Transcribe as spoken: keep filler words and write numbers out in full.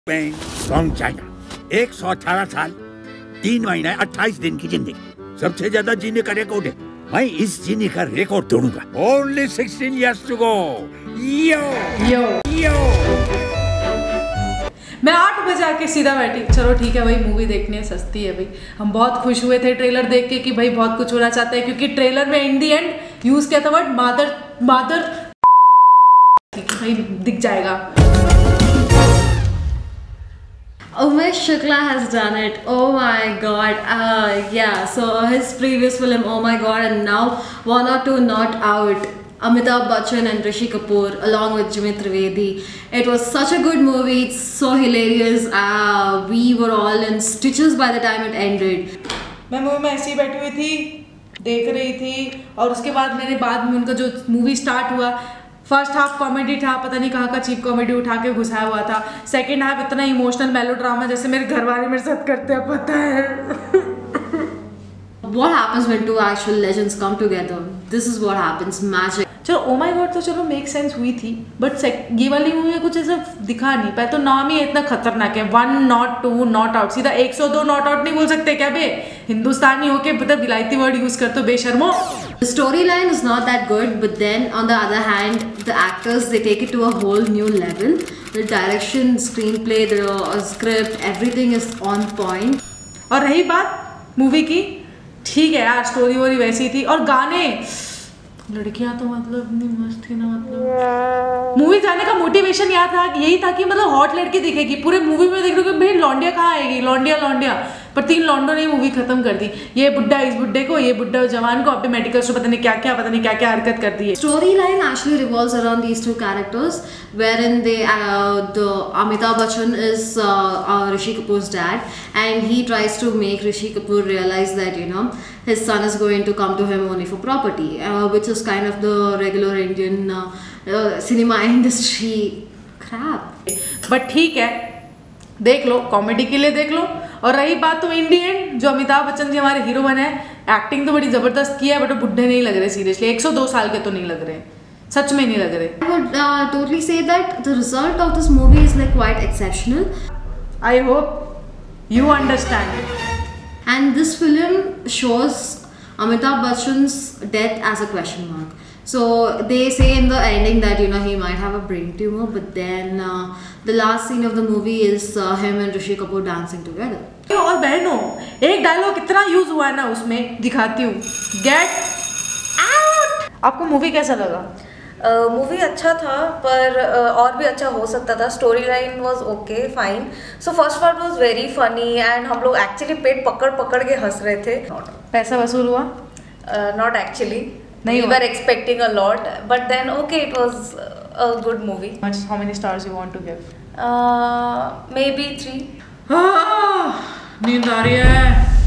Song China एक सौ अठारह साल तीन महीने अट्ठाईस दिन की जिंदगी सबसे ज्यादा जीने का रिकॉर्ड है। मैं इस जीने का रिकॉर्ड तोड़ूंगा। Only sixteen years to go. Yo yo yo मैं आठ बजे आके सीधा बैठी, चलो ठीक है भाई मूवी देखनी है, सस्ती है भाई। हम बहुत खुश हुए थे ट्रेलर देख के कि भाई बहुत कुछ होना चाहता है, क्योंकि ट्रेलर में इन दी एंड यूज किया था वर्ड मादर मादर भाई दिख जाएगा। Umesh Shukla has done it. Oh my god. Uh, yeah, so his previous film, oh my god, and now one or two not out. Amitabh Bachchan and Rishi Kapoor along with Jimmy Trivedi. It was such a good movie. It's so hilarious. Uh, we were all in stitches by the time it ended. मैं movie में ऐसे ही बैठी हुई थी, देख रही थी, और उसके बाद मेरे बाद में उनका जो मूवी स्टार्ट हुआ, फर्स्ट हाफ कॉमेडी था, पता नहीं कहाँ का चीप कॉमेडी उठा के घुसाया हुआ था। सेकंड हाफ इतना इमोशनल मेलोड्रामा जैसे मेरे घर वाले मेरे साथ करते हैं, पता है। What happens when two actual legends come together? This is what happens, magic. चलो ओ माय गॉड तो चलो मेक सेंस हुई थी, बट ये वाली मूवी में कुछ ऐसा दिखा नहीं पाया। तो नाम ही इतना खतरनाक है, one nought two nought out, सीधा एक सौ दो नॉट आउट नहीं बोल सकते क्या बे? हिंदुस्तानी होके पता विलायती वर्ड यूज कर तो बेशर्मो। The storyline is not that good, but then on the other hand, the actors, they take it to a whole new level. The direction, screenplay, the uh, script, everything is on point. और रही बात movie की, ठीक है यार story वोरी वैसी थी, और गाने लड़कियां तो मतलब इतनी मस्त थी ना। मतलब मूवी जाने का मोटिवेशन याद था, यही था कि मतलब हॉट लड़की दिखेगी। पूरे मूवी में देख रहे हो कि भाई लौंडिया कहाँ आएगी, लौंडिया लौंडिया, पर तीन लौंडों ने मूवी खत्म कर दी। ये बुड्ढा इस बुड्ढे को, ये बुड्ढा जवान को, अपने मेडिकल से पता नहीं क्या क्या पता नहीं क्या क्या हरकत कर दी है। Storyline actually revolves around these two characters, wherein they uh, the Amitabh Bachchan is uh, uh, Rishi Kapoor's dad, and he tries to make Rishi Kapoor realize that you know his son is going to come to him only for property, uh, which is kind of the regular Indian uh, uh, cinema industry crap. But ठीक है, देख लो, comedy के लिए देख लो। और रही बात तो इंडियन, जो अमिताभ बच्चन जी हमारे हीरो बने हैं, एक्टिंग तो बड़ी जबरदस्त की है, बट वो बुढ़े नहीं लग रहे सीरियसली। एक सौ दो साल के तो नहीं लग रहे, सच में नहीं लग रहे। I would uh, totally say that the result of this movie is like quite exceptional. I hope you understand. And this film shows Amitabh Bachchan's death as a question mark. So they say in the ending that you know he might have a brain tumor, but then uh, the last scene of the movie is uh, him and Rishi Kapoor dancing together. और बहनों, एक dialogue इतना use हुआ है ना उसमें, दिखाती हूँ, गेट आउट। आपको मूवी कैसा लगा? मूवी uh, अच्छा था, पर uh, और भी अच्छा हो सकता था। Story line was okay fine. So first part was very funny and हम लोग एक्चुअली पेट पकड़ पकड़ के हंस रहे थे। पैसा वसूल हुआ? नॉट एक्चुअली, नहीं, we were expecting a lot, but then okay, it was a good movie. How many stars you want to give? Uh, maybe three. नींद आ रही है।